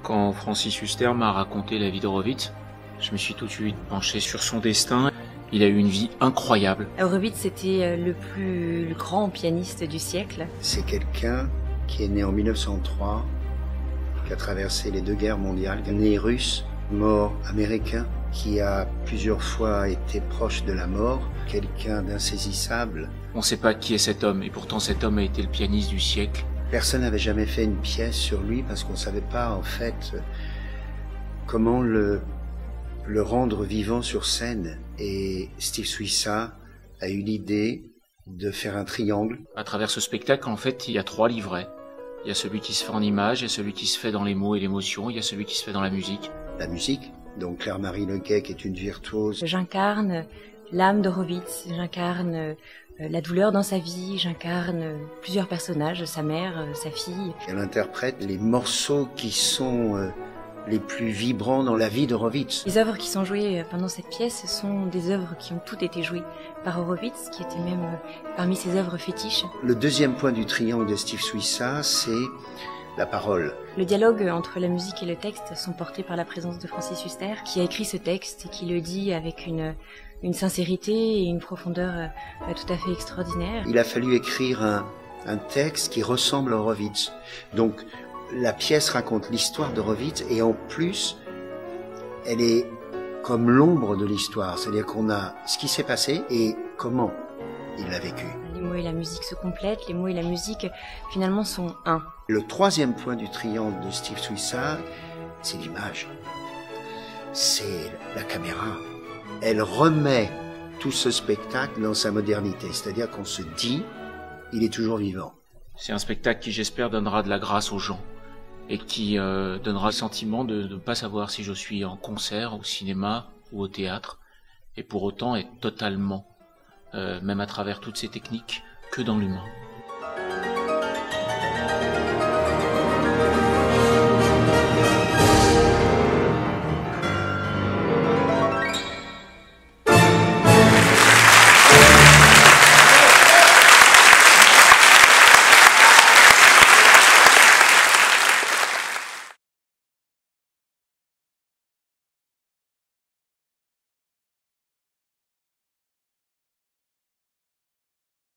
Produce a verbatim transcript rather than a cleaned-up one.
Quand Francis Huster m'a raconté la vie d'Horowitz, je me suis tout de suite penché sur son destin. Il a eu une vie incroyable. Horowitz, c'était le plus grand pianiste du siècle. C'est quelqu'un qui est né en mille neuf cent trois, qui a traversé les deux guerres mondiales, né russe, mort américain, qui a plusieurs fois été proche de la mort, quelqu'un d'insaisissable. On ne sait pas qui est cet homme, et pourtant cet homme a été le pianiste du siècle. Personne n'avait jamais fait une pièce sur lui parce qu'on ne savait pas en fait comment le, le rendre vivant sur scène. Et Steve Suissa a eu l'idée de faire un triangle. À travers ce spectacle, en fait, il y a trois livrets. Il y a celui qui se fait en images, il y a celui qui se fait dans les mots et l'émotion, il y a celui qui se fait dans la musique. La musique, donc Claire-Marie Lequet qui est une virtuose. J'incarne l'âme d'Horowitz, j'incarne la douleur dans sa vie, j'incarne plusieurs personnages, sa mère, sa fille. Elle interprète les morceaux qui sont euh, les plus vibrants dans la vie d'Horowitz. Les œuvres qui sont jouées pendant cette pièce sont des œuvres qui ont toutes été jouées par Horowitz, qui était même parmi ses œuvres fétiches. Le deuxième point du triangle de Steve Suissa, c'est la parole. Le dialogue entre la musique et le texte sont portés par la présence de Francis Huster, qui a écrit ce texte et qui le dit avec une, une sincérité et une profondeur euh, tout à fait extraordinaire. Il a fallu écrire un, un texte qui ressemble à Horowitz. Donc la pièce raconte l'histoire d'Horowitz et en plus, elle est comme l'ombre de l'histoire. C'est-à-dire qu'on a ce qui s'est passé et comment il l'a vécu. Les mots et la musique se complètent, les mots et la musique finalement sont un. Le troisième point du triangle de Steve Suissa, c'est l'image. C'est la caméra. Elle remet tout ce spectacle dans sa modernité. C'est-à-dire qu'on se dit, il est toujours vivant. C'est un spectacle qui, j'espère, donnera de la grâce aux gens et qui euh, donnera le sentiment de ne pas savoir si je suis en concert, au cinéma ou au théâtre, et pour autant être totalement, euh, même à travers toutes ces techniques, que dans l'humain.